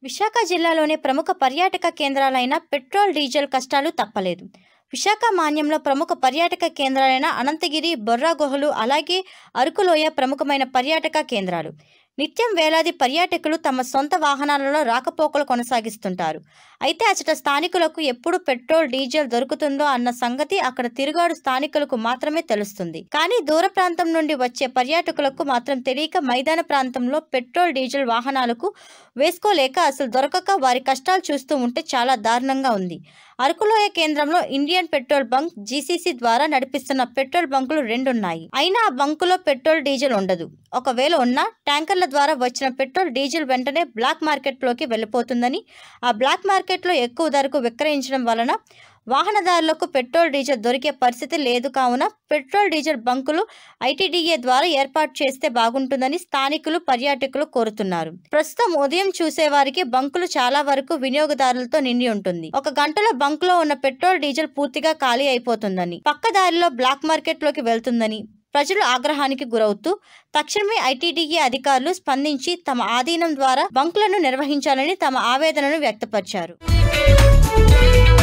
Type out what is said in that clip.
విశాఖ జిల్లాలోని ప్రముఖ పర్యాటక కేంద్రాలైన పెట్రోల్ డీజిల్ కష్టాలు తప్పలేదు. విశాఖ మాన్యంలో ప్రముఖ పర్యాటక కేంద్రాలైన అనంతగిరి, బొర్రా గుహలు, అలాగే అరకులోయ ప్రముఖమైన పర్యాటక కేంద్రాలు. నిత్యం వేలాది పర్యాటకులు తమ సొంత వాహనాలలో రాకపోకలు కొనసాగిస్తుంటారు. అయితే అచట స్థానికులకు ఎప్పుడు పెట్రోల్, డీజిల్ దొరుకుతుందో అన్న సంగతి అక్కడ తిరుగాడు స్థానికులకు మాత్రమే తెలుస్తుంది. కానీ దూర ప్రాంతం నుండి వచ్చే పర్యాటకులకు మాత్రం తెలియక మైదాన ప్రాంతంలో పెట్రోల్, డీజిల్ వాహనాలకు వేసుకోలేక అసలు దొరకక వారి కష్టాలు చూస్తూ ఉంటే చాలా దారుణంగా ఉంది. అరకులోయ కేంద్రంలో ఇండియన్ పెట్రోల్ బంక్ జీసీసీ ద్వారా నడిపిస్తున్న పెట్రోల్ బంకులు 2 ఉన్నాయి. అయినా ఆ బంకులో పెట్రోల్, డీజిల్ ఉండదు. ఒకవేళ ఉన్నా ట్యాంకర్ల ద్వారా వచ్చిన పెట్రోల్, డీజిల్ వెంటనే బ్లాక్ మార్కెట్లోకి వెళ్ళిపోతుందని, ఆ బ్లాక్ మార్కెట్లో ఎక్కువ ధరకు విక్రయించడం వలన వాహనదారులకు పెట్రోల్, డీజిల్ దొరికే పరిస్థితి లేదు. కావున పెట్రోల్, డీజిల్ బంకులు ఐటీడీఏ ద్వారా ఏర్పాటు చేస్తే బాగుంటుందని స్థానికులు, పర్యాటకులు కోరుతున్నారు. ప్రస్తుతం ఉదయం చూసేవారికి బంకులు చాలా వరకు వినియోగదారులతో నిండి ఉంటుంది. 1 గంటలో బంకులో ఉన్న పెట్రోల్, డీజిల్ పూర్తిగా ఖాళీ అయిపోతుందని, పక్క దారిలో బ్లాక్ మార్కెట్లోకి వెళ్తుందని ప్రజలు ఆగ్రహానికి గురవుతూ తక్షణమే ఐటీడీఏ అధికారులు స్పందించి తమ ఆధీనం ద్వారా బంకులను నిర్వహించాలని తమ ఆవేదనను వ్యక్తపరిచారు.